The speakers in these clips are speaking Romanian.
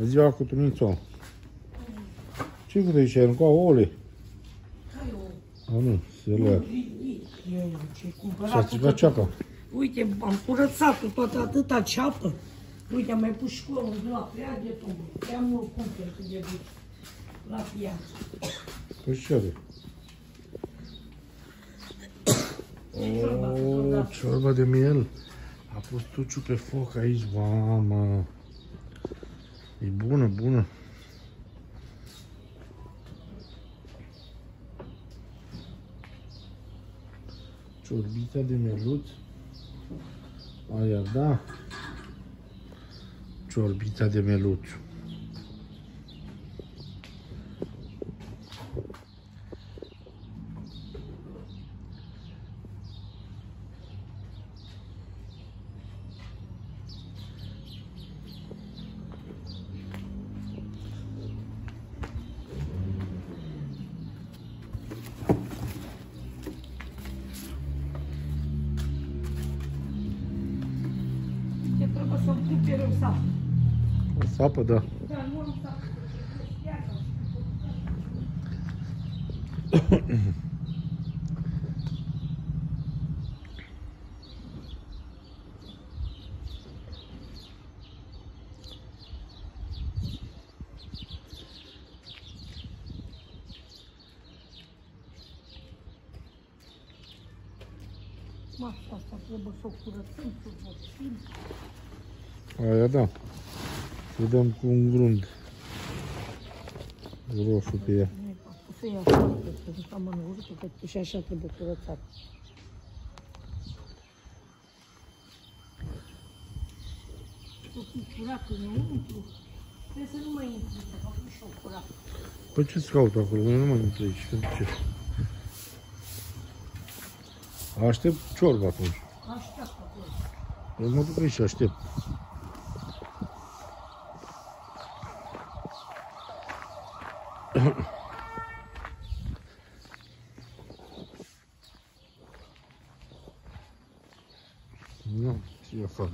Bună ziua, Cutunițo. Ce cu aici? Nu cu ouăle? Care ouă? A, nu, se lea. Ce cumpărat. S-a stricat ceapa. Uite, am curățat cu toată atâta ceapă. Uite, am mai pus și cu la prea de tombă. Prea nu-l cumpăr cât de bine. La piață. Păi ce are? Oh, ciorba de miel. A pus tuciu pe foc aici, mamă. E bună, bună. Ciorbita de mieluț. Aia, da. Ciorbita de mieluț. Trebuie să-l cumpere în sapă. O sapă, da. Da, nu am sapă. Masa asta trebuie să o curățăm, să o vopsim. Aia, da. Să dăm cu un grund roșu pe ea. Să ia foarte, pentru că am înăurit, că și așa trebuie curățat. O fi curat înăuntru, trebuie să nu mai intri, să fac și o curat. Păi ce-ți caut acolo? Nu mai intru aici. Pentru ce? Aștept ciorba atunci. Așteaptă acolo. Eu mă duc aici și aștept. Nu, ce afară.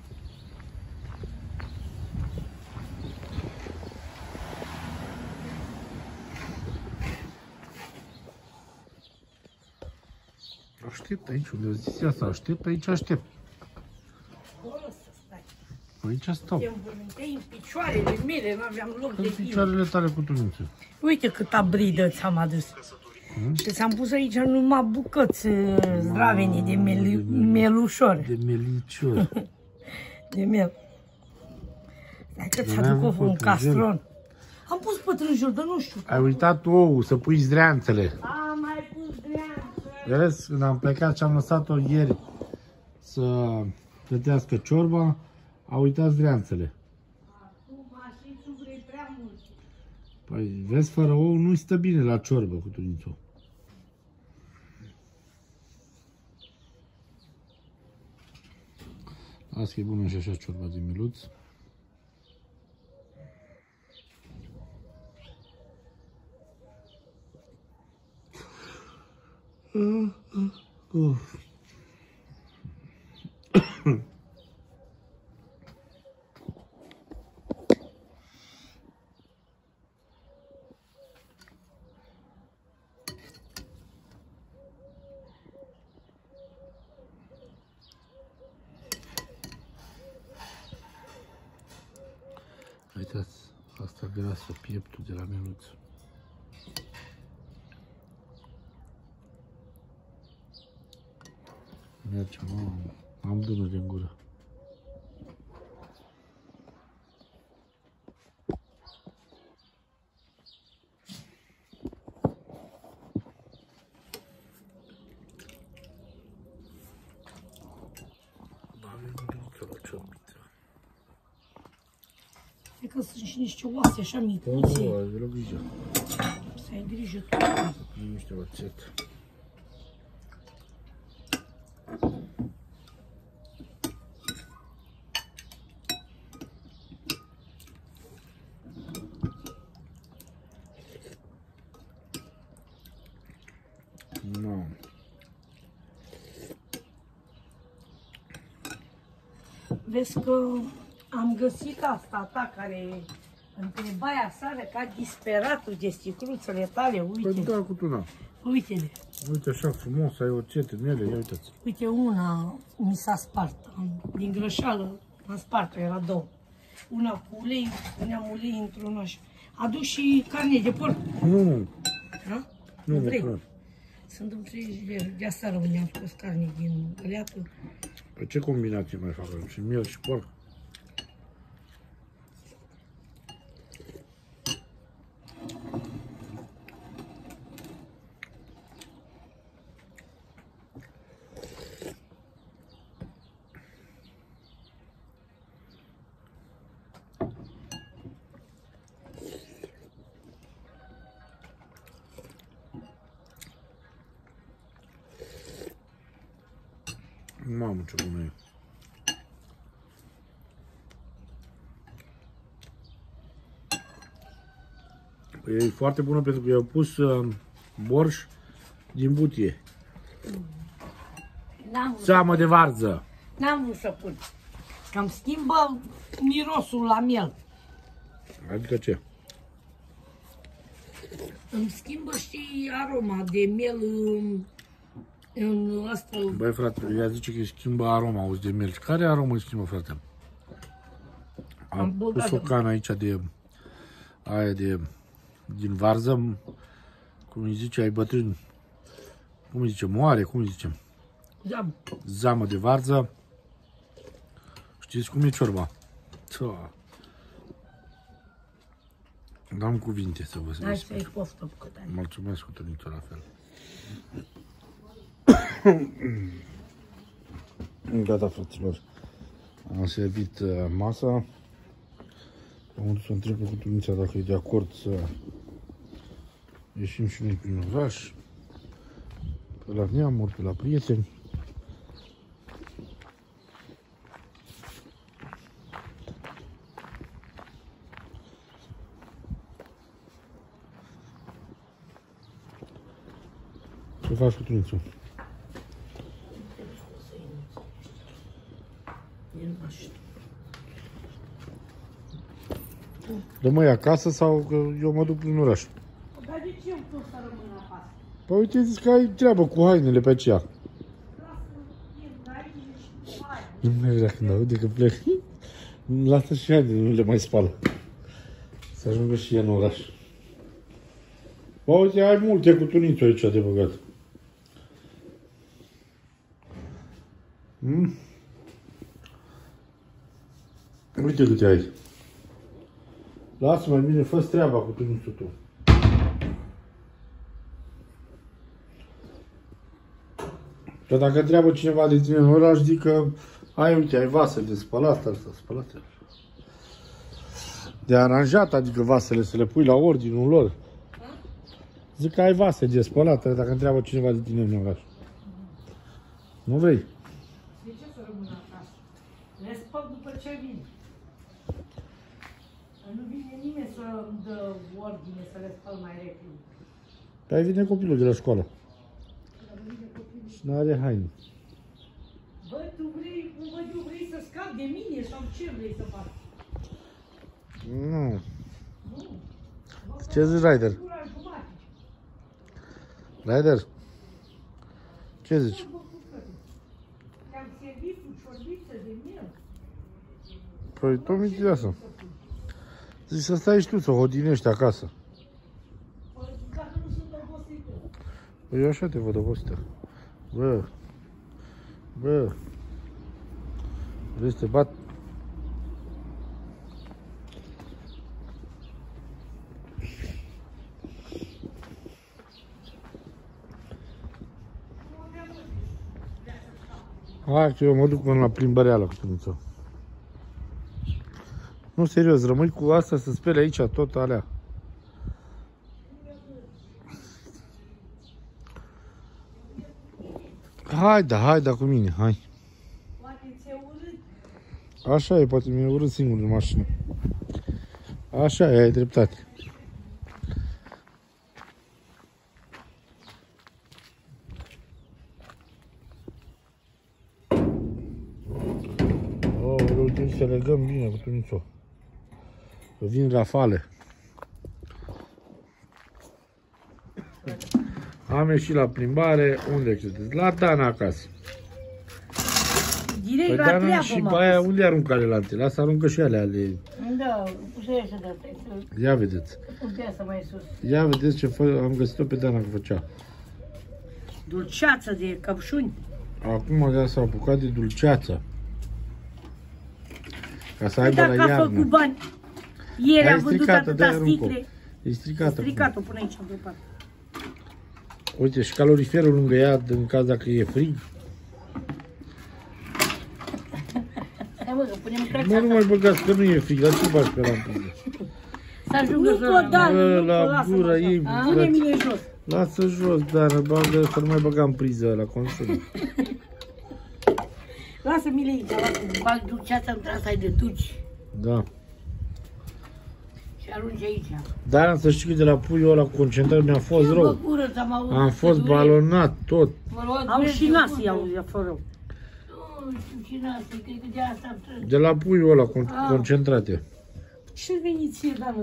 Aștept aici, unde zis asta, aștept, aici aștept. Acolo să stai. Aici stau. Te învârânteai în picioarele mele, n-aveam loc de În tine. picioarele tale cu tuniță. Uite câta bridă ți-am adus. Și ți-am pus aici numai bucăți zdravene de mielușor. De melicior. De miel. Hai că ți-aduc un castron. Am pus pătrânjel, dar nu știu. Ai uitat ou, să pui zdreanțele. Am mai pus dreanță. Vezi, când am plecat și am lăsat-o ieri să gătească ciorba, a uitat zdreanțele. Acum și tu vrei prea mult. Păi, vezi, fără ou nu-i stă bine la ciorbă cu tunițul. Asta e bună și așa ciorba de miluț. Uitați, asta grasă, pieptul de la mieluț. Merge, mamă, am dunări în gură. E că sunt și niște oase așa micuțe. Ai grijă. Să ai grijă tu. Nu niște oțet. Nu. Vezi că am găsit asta ta care Între baia sare ca disperatul de sticluțele tale, uite. Păi da, cu tuna. Uite-le. Uite așa frumos, ai oțet în ele, ia uitați. Uite, una mi s-a spart. Din greșeală am spart-o, era două. Una cu ulei, puneam ulei într-un așa. Aduc și carne de porc. Nu, Da? nu vrei? vreau. Sunt în frigider. De aseară unde am scos carne din găleată. Păi ce combinație mai fac? Și miel și porc? Mamă, ce bună e. E foarte bună pentru că i-au pus borș din butie. Seamă de varză. N-am vrut să pun. Că îmi schimbă mirosul la miel. Adică ce? Îmi schimbă, știi, aroma de miel în asta. Băi, frate, ea zice că îi schimbă aroma, auzi, de miel. Care aromă îi schimbă, frate? Am pus o cană aici de aia din varză, cum îi zice, ai bătrâni, cum îi zice, moare, cum îi zice? Zamă. Zamă de varză. Știți cum e ciorba? N-am cuvinte să vă spun. Hai să iei poftă bucătare. Mulțumesc cu tăniță la fel. Gata, fraților. Am servit masa. Am dus să întreb pe Cutunița dacă e de acord să ieșim și noi prin oraș, pe la neamuri, pe la prieteni. Ce faci, Cutunița? Rămâi acasă sau că eu mă duc prin oraș? Dar de ce eu pot să rămân acasă? Păi uite, zici că ai treabă cu hainele pe aceea. Nu mai vrea când aude că plec. Lasă și hainele, nu le mai spală. Să ajungă și ea în oraș. Bă, uite, ai multe cutunițe aici de băgat. Uite câte ai. Lasă mai bine, fă-ți treaba cu tunițul tu. Că dacă întreabă cineva de tine în oraș, zic că ai, uite, ai vasele de spălat, asta, spălate. De aranjat, adică vasele, să le pui la ordinul lor. Zic că ai vase de spălat, dacă întreabă cineva de tine în oraș. Nu vrei? De ce să rămân acasă? Le spăl după ce vin. Nu vine nimeni să-mi dă ordine să le spăl mai repede. Păi vine copilul de la școală. Și n-are haine. Bă, tu vrei, cum văd eu, vrei să scapi de mine sau ce vrei să faci? Nu. Nu. Ce zici, Ryder? Ryder? Ce zici? Te-am servit cu ciorbiță de miel. Păi, tot mi de asta. Zici să stai și tu, să hodinești acasă. Păi, dacă nu sunt obosită. Păi eu așa te văd obosită. Bă. Vrei să te bat? Hai că eu mă duc până la plimbăreală cu tunița. Nu, serios, rămâi cu asta să speli aici tot alea. Hai da cu mine, hai. Poate ți-e urât. Așa e, poate mi-e urât singur în mașină. Așa e, ai dreptate. Trebuie să legăm bine cu tunița. Vin rafale. Am ieșit la plimbare. Unde credeți? La Dana acasă. Direct Păi la Dana treabă, și mă. pe aia unde aruncă alelante? Lasă aruncă și alea ale... Da, să iese de asta. Ia vedeți. Putea să mai sus. Ia vedeți ce am găsit-o pe Dana că făcea. Dulceață de căpșuni. Acum de s-a apucat de dulceață. Ca să Păi aibă la dacă a făcut iarnă. bani, ieri Hai, a văzut stricată, atâta dai, aruncă-o. sticle. E stricată. Stricat-o până aici, în parte. Uite, și caloriferul lângă ea, în caz dacă e frig. Hai mă, că punem Nu, creața. nu mai băgați, că nu e frig, dar ce faci pe lampă? Să ajungă să Bă, la gură ei, pune-mi-le jos. lasă jos, Dana, bagă, să nu mai băga în priză la consum. Lasă-mi-le aici, lasă-mi. Bag dulceața în trasa de duci Da. și arunci aici. Dar să știi că de la puiul ăla concentrat mi-a fost rău. Bă, gură, ți-am auzit. Am fost balonat tot. Au și nasii, au fără. Nu știu ce nasii, cred că de asta am trăit. De la puiul ăla concentrate. Ce veniți ție, Dana,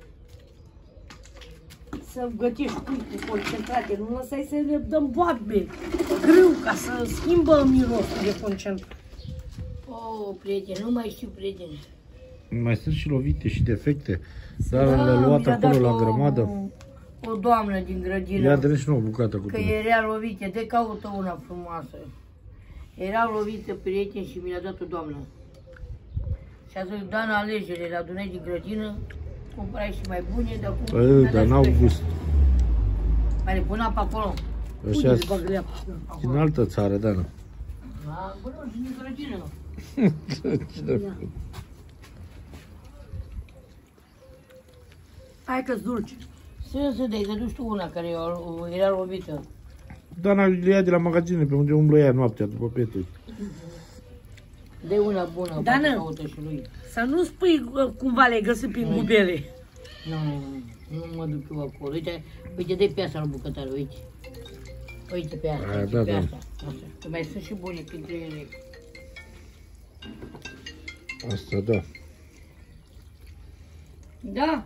să gătești pui cu concentrate, nu lăsai să le dăm boabe, grâu, ca să schimbă mirosul de concentrat. Oh, prieteni, nu mai știu, prieteni. Mai sunt și lovite și defecte. Dar le-a luat acolo la grămadă. O doamnă din grădină, Ia dă și nouă bucată cu că tine. era lovită, de caută una frumoasă. Era lovită, prieteni, și mi l-a dat o doamnă. Și a zis, Dana, alegere, le adunai din grădină, cumpărai și mai bune, dar acum... Dar n-au gust. Mai le punea pe acolo. Ăștia Unde le bag leapă? din altă țară, Dana. Da, bă, nu, din grădină. Hai că-s dulce. Să dai, să duci tu una care era lovită. Dana le ia de la magazine pe unde umblă ea noaptea după peturi. Dă una bună, Dana, caută și lui. Să nu spui cumva le-ai găsit prin gubele. Nu mă duc eu acolo. Uite, dă pe asta la bucătare, uite. Uite pe asta, Aia, uite da, pe da. asta. Că mai sunt și bune printre ele. Asta da. Da.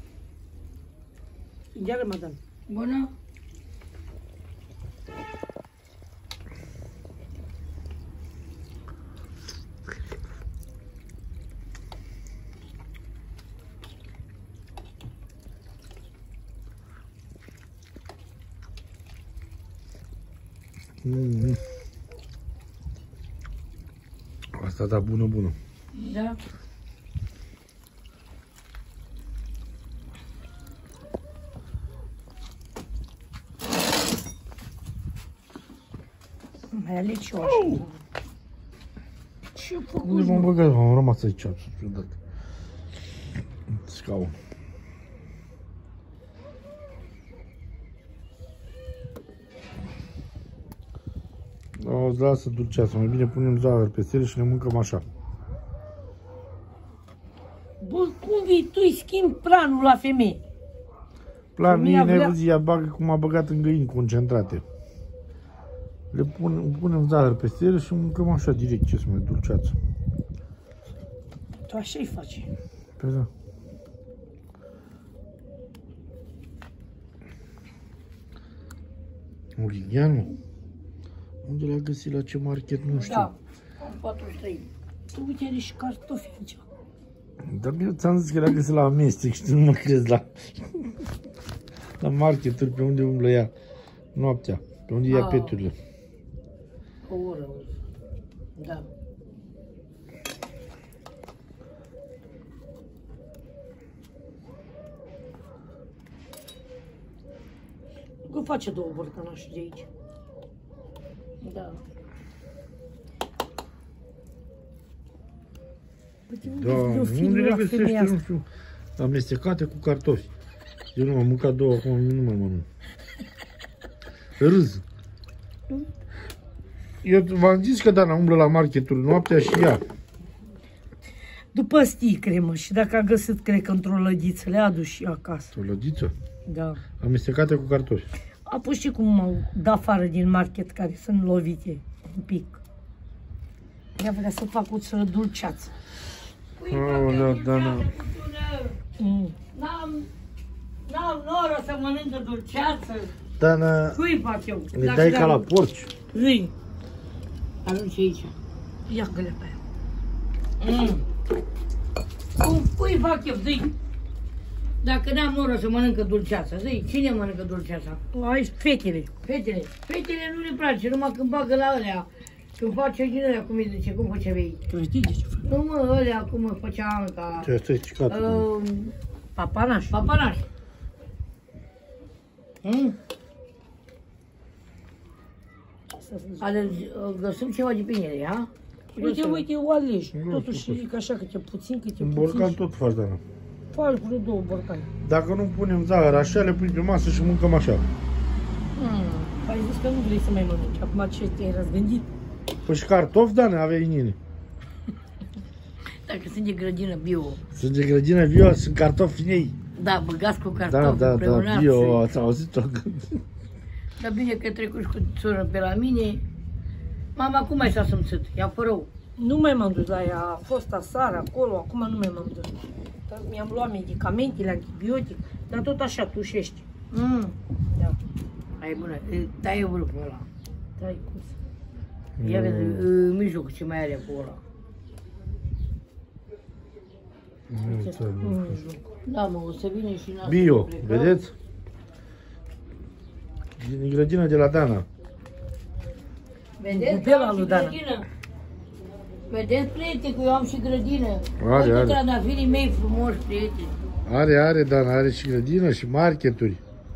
Ia-le, madame. Bună. Asta da, bună. Da. Mai alegi și eu așa. Ce făcut? Unde m-am băgat? Am rămas aici, ciudat. Scaun. O, lasă dulceață, mai bine punem zahăr pe sele și ne mâncăm așa. Bă, cum vii tu îi schimbi planul la femeie? Plan, Femeia mie vrea- nevăzit, ea bagă cum a băgat în găini concentrate. Le punem zahăr pe sele și mâncăm așa direct, ce să mai dulceață. Tu așa-i faci. Păi da. Origheanu? Unde l-a găsit, la ce market, nu știu. Da, am 43. Tu uite, are și cartofi aici. Dar eu ți-am zis că l-a găsit la amestec și tu nu mă crezi la marketuri pe unde umblă ea noaptea, pe unde ia peturile. O oră. Da. Că face două borcanașe de aici. Da. Da, unde le găsește, nu știu, amestecate cu cartofi. Eu nu am mâncat două, acum nu mai mănânc. Râz. Eu v-am zis că Dana umblă la marketuri noaptea și ea. După sticle, mă, și dacă a găsit, cred că într-o lădiță, le-a adus și acasă. O lădiță? Da. Amestecate cu cartofi. A pus și cum m-au dat afară din market, care sunt lovite un pic. Ea vrea să fac o țără dulceață. Aolea, Dana. N-am noră să mănâncă dulceață. Dana, Cui fac eu? le dai ca la porci. Zi. Arunci aici. Ia că le pe aia. Cui fac eu? Zi. Dacă n-am noră să mănâncă dulceața, zi, cine mănâncă dulceața? Aici fetele. Fetele. Fetele nu le place, numai când bagă la alea. Când face din alea, cum îi zice, cum făcea vei? Tu știi de ce fac? Nu mă, alea, cum îi făcea Anca. Ce asta e cicatul? Papanaș. Papanaș. Găsim ceva de pe ele, ha? Uite, o alegi. Totuși, e așa câte puțin, câte Un puțin. borcan tot faci, Dana. Faci vreo 2 borcani. Dacă nu punem zahăr așa, le pui pe masă și mâncăm așa. Ai zis că nu vrei să mai mănânci. Acum ce te-ai răzgândit? Păi și cartofi, Dana, aveai în ele. Dacă sunt de grădină bio. Sunt de grădină bio, sunt cartofi în ei. Da, băgați cu Da, cartofi, da, împreunați. bio, ați auzit-o? Dar bine că trecut și cu țură pe la mine. Mama, cum ai stat să-mi Ia fără rău. Nu mai m-am dus la ea. A fost aseară acolo, acum nu mai m-am dus. Dar mi-am luat medicamentele, antibiotic, dar tot așa tușești. Da. Ai bună, taie vârful ăla. Dai cum să. Ia vezi, în mijlocul ce mai are acolo ăla. Da, mă, o să vine și n-a Bio, vedeți? Din grădina de la Dana. Vedeți? Gupela Am și lui Dana. grădină. Vedeți, prieteni, că eu am și grădină. Are, Toți are. trandafirii mei frumoși, prieteni. Are, Dana, are și grădină și marketuri.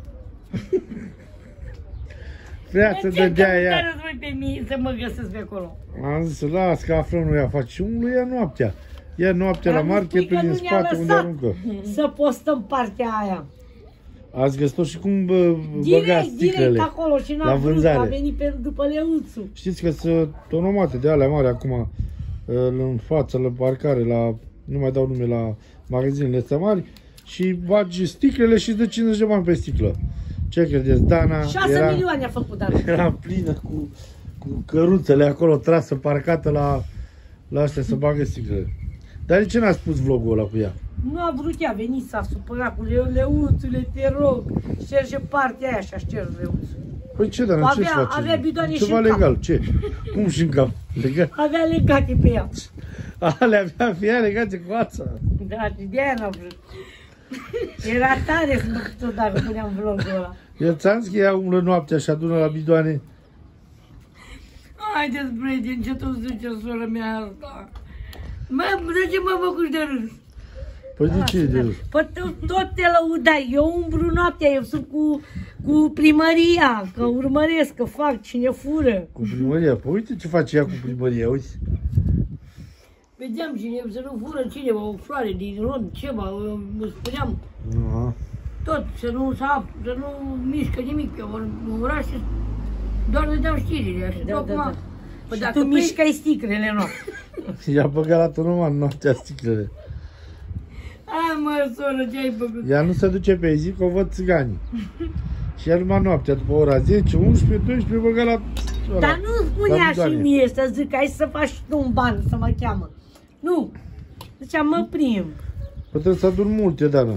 Vrea să dădea ea. Ce voi pe mine să mă găsesc pe acolo? Am zis, las că aflăm noi afaci. Și unul ia noaptea. Ia noaptea la Dar nu spui marketul că din nu ne-a spate unde lăsat. aruncă. Să postăm partea aia. Ați găsit și cum băgați Direct sticlele acolo și la n-am vrut, a vânzare. venit pe, după Leuțu. Știți că sunt tonomate de alea mari acum în față, la parcare, la, nu mai dau nume, la magazinele astea mari și bagi sticlele și îți dă 50 de bani pe sticlă. Ce credeți? Dana 6 milioane a făcut Dana. era plină cu căruțele acolo trasă, parcată la astea să bagă sticlele. Dar de ce n-a spus vlogul ăla cu ea? Nu a vrut ea, a venit, s-a supărat cu Leuțule, te rog, șterge partea aia și a șters Leuțul. Păi ce, Dana, ce-ți face? Avea bidoane Ceva și în cap. legal, ce? Cum și în cap? Legal? Avea legate pe ea. Ale avea fie legate cu ața. Da, și de-aia n-a vrut. Era tare să dacă puneam vlogul ăla. Eu ți-am zis că ea umblă noaptea și adună la bidoane. Haideți, prieteni, ce tu zice sora mea asta? Mă, de ce mă făcuși de râs? Păi de ce e de râs? Păi tot te lăudai, eu umbru noaptea, eu sunt cu primăria, că urmăresc, că fac cine fură. Cu primăria? Păi uite ce face ea cu primăria, uite. Vedeam cine, să nu fură cineva, o floare din rond, ceva, spuneam Aha. tot, să nu mișcă nimic pe un oraș, doar vedeam știrile așa. Da, da, da. Păi Și dacă tu mișcai sticlele noastre. I-a băgat la tonoman noaptea sticlele. Hai mă, soră, ce ai făcut? Ea nu se duce pe zi, că o văd țiganii. Și ea numai noaptea, după ora 10, 11, 12, băga la... Dar nu spunea și bidoane. mie să zic, hai să faci tu un ban, să mă cheamă. Nu. Zicea, mă prim. Păi trebuie să adun multe, Dana.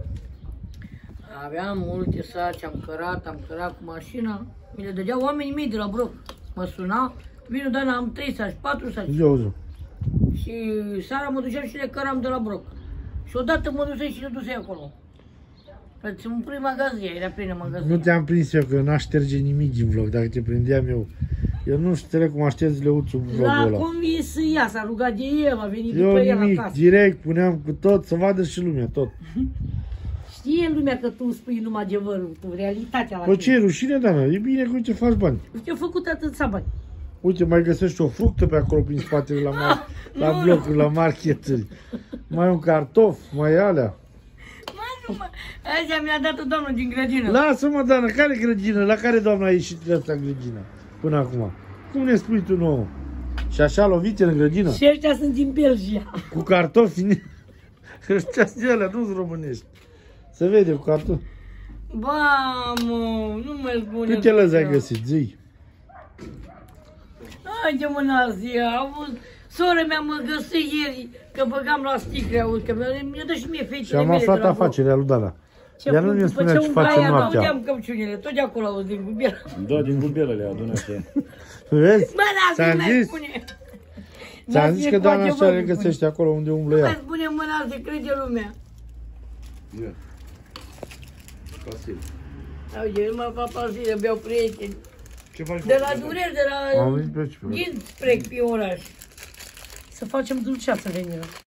Aveam multe saci, am cărat cu mașina, mi le dădeau oamenii mei de la Broc. Mă suna, vine Dana, am 3 saci, 4 saci. Zi, auzi. Și seara mă duceam și le căram de la Broc. Și odată mă duceai și le duceai acolo. Îți-mi prin magazia, era plină magazia. Nu te-am prins eu, că n-aș șterge nimic din vlog, dacă te prindeam eu. Eu nu știu cum aștepți Leuțul vlogul L-a ăla. convins ea, s-a rugat de el, a venit Eu după el nimic, acasă. direct puneam cu tot, să vadă și lumea, tot. Știe lumea că tu spui numai adevărul, tu, realitatea la Păi tine. ce e rușine, Dana? E bine că uite, faci bani. Ce-a făcut atâția bani? Uite, mai găsești o fructă pe acolo prin spatele la blocuri, la marketuri. Mai un cartof, mai alea. Aia mi-a dat-o doamnă din grădină. Lasă-mă, Dana, care grădină? La care doamna a ieșit de asta grădină până acum? Cum ne spui tu nouă? Și așa lovite în grădină? Și ăștia sunt din Belgia. Cu cartofi? Ăștia sunt alea, nu-s românești. Se vede cu cartofi. Ba, mă, nu mă spune. Câte lăzi ai găsit? Zi. Haide mă, Nazia, Sora mea mă găsi ieri că băgam la sticle, auzi, că mi-a dat și mie fetele Și am mele aflat de la afacerea lui Dana. Ea nu ne după spunea ce ce un face băiat noaptea. Audeam căpciunile, tot de acolo auzi din Gubiela. Da, din gubelele adunate. Vezi? Bă, lasă, Ți-am mai zis? spune. Ți-am zis că Dana așa le găsește acolo unde umblă Mai ea. spune mâna să crede lumea. Ia. Pasil. Aude, numai papazile, beau prieteni. Ce faci? De la Dureri, de la Am venit pe aici, pe Ghin spre pe oraș. Să facem dulceață venilor.